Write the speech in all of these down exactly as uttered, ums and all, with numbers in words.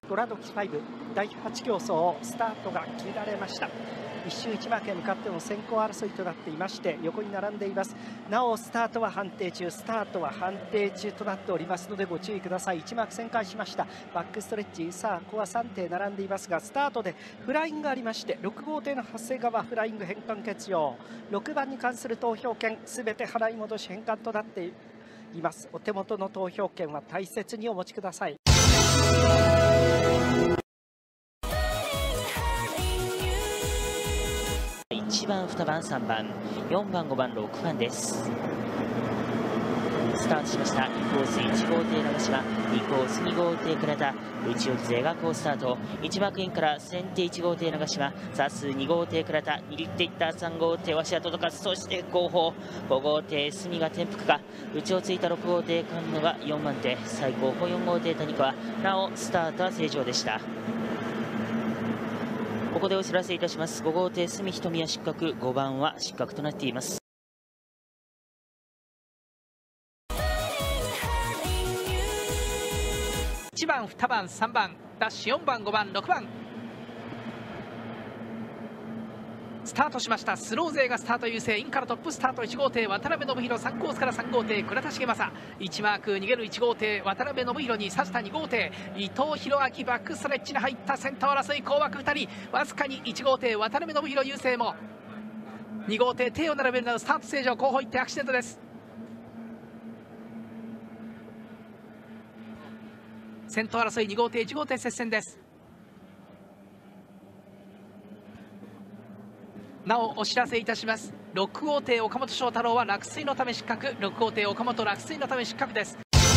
ドラドキファイブだいはち競争スタートが切られました。一周一幕へ向かっての先行争いとなっていまして横に並んでいます。なおスタートは判定中スタートは判定中となっておりますのでご注意ください。いち幕旋回しました。バックストレッチ、さあここはさん艇並んでいますがスタートでフライングがありましてろく号艇の長谷川フライング返還欠用、ろくばんに関する投票権すべて払い戻し返還となっています。お手元の投票権は大切にお持ちください。 いちばん、にばん、さんばん、よんばん、ごばん、ろくばんです。スタートしました。インコースいち号艇長島、にコースに号艇倉田、内置勢が好スタート。いち幕インから先手いち号艇長島、差数に号艇倉田、握っていったさん号艇鷲田届かず、そして後方ご号艇隅が転覆か、内をついたろく号艇菅野がよんばん手、最後方よん号艇谷川、なおスタートは正常でした。ここでお知らせいたします。ご号艇角瞳は失格、ごばんは失格となっています。 いちばん、にばん、さんばん、ダッシュよんばん、ごばん、ろくばん。スタートしました。スロー勢がスタート優勢。インからトップスタートいち号艇渡辺信弘、さんコースからさん号艇倉田重政、いちマーク逃げるいち号艇渡辺信弘に刺したに号艇伊藤弘明、バックストレッチに入った先頭争い、後枠ふたり、わずかにいち号艇渡辺信弘優勢もに号艇手を並べるなどスタート正常、後方行ってアクシデントです。先頭争いに号艇いち号艇接戦です。なおお知らせいたします。ろく号艇岡本翔太郎は落水のため失格、ろく号艇岡本落水のため失格です。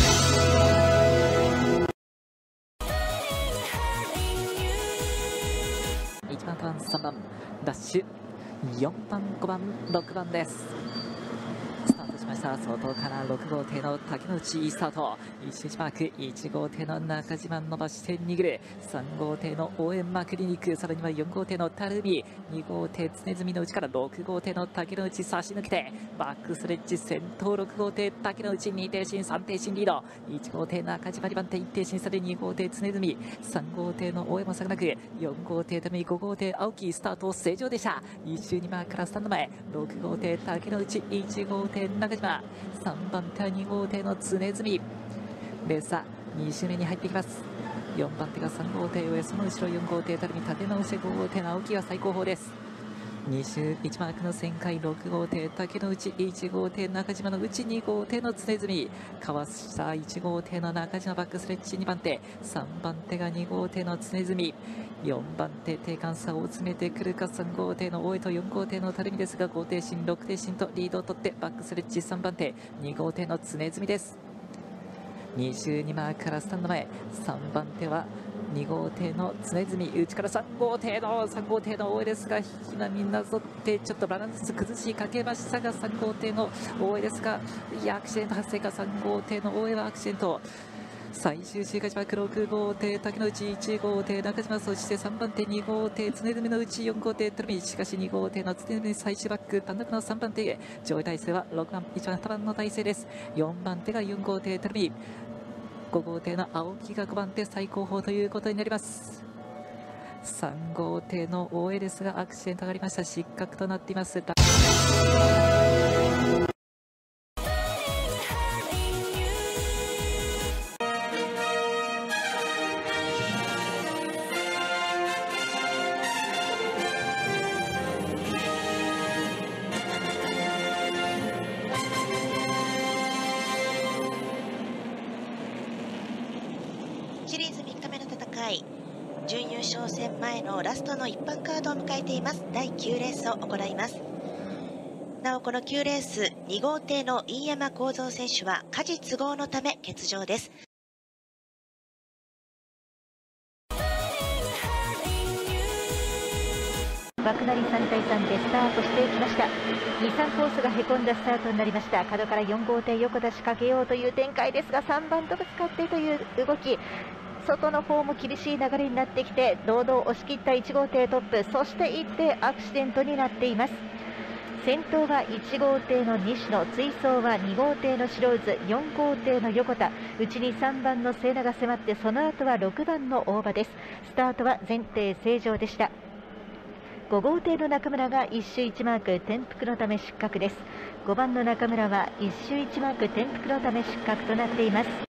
いちばん、にばん、さんばん、ダッシュよんばん、ごばん、ろくばんです。スタートしました。外からろく号艇の竹之内スタート、一周一マークいち号艇の中島伸ばして握る、さん号艇の応援マークリニック、さらにはよん号艇の垂水、に号艇常住の内からろく号艇の竹之内差し抜けてバックストレッチ先頭ろく号艇竹之内に艇進さん艇進リード、いち号艇中島にばん手いち艇進されに号艇常住、さん号艇の応援も差がなくよん号艇垂水、ご号艇青木スタート正常でした。いち周にマークからスタンド前、ろく号艇竹之内、いち号艇中島、さんばん手はに号艇の常住、レースはに周目に入ってきます。よんばん手がさん号艇上、その後ろよん号艇垂水、立て直してご号艇の青木が最高峰です。に周いちマークの旋回、ろく号艇竹之内、いち号艇中島の内、に号艇の常住、かわしたいち号艇の中島、バックストレッチにばん手、さんばん手がに号艇の常住、よんばん手定間差を詰めてくるかさん号艇の大江とよん号艇の垂水ですが、ご艇進ろく艇進とリードを取ってバックストレッチさんばん手、に号艇の常住です。に周にマークからスタンド前、さんばん手はに号艇の常住、内からさん号艇のさん号艇の大江ですが、引き波なぞってちょっとバランス崩しかけましたが、さん号艇の大江ですが、いやアクシデント発生か、さん号艇の大江はアクシデント。最終周回時枠ろく号艇竹之内、いち号艇中島、そしてさんばん手に号艇常住のうちよん号艇垂水、しかしに号艇の常住最終バック単独のさんばん手へ、上位体制はろくばんいちばんにばんの体制です。よんばん手がよん号艇垂水、ご号艇の青木がごばん手最高峰ということになります。さん号艇の大江ですがアクシデントがありました、失格となっています。 シリーズみっかめの戦い、準優勝戦前のラストの一般カードを迎えています。だいきゅうレースを行います。なおこのきゅうレース、に号艇の飯山幸三選手は家事都合のため欠場です。 枠なりさんたいさんでスタートしていきました。に、さんコースがへこんだスタートになりました。角からよん号艇横出しかけようという展開ですが、さんばんとぶつかってという動き、外の方も厳しい流れになってきて堂々押し切ったいち号艇トップ、そしていち艇アクシデントになっています。 先頭はいち号艇の西野、追走はに号艇の白渦、よん号艇の横田、内にさんばんのセイナが迫って、その後はろくばんの大場です。スタートは全艇正常でした。ご号艇の中村が一周いちマーク転覆のため失格です。ごばんの中村は一周いちマーク転覆のため失格となっています。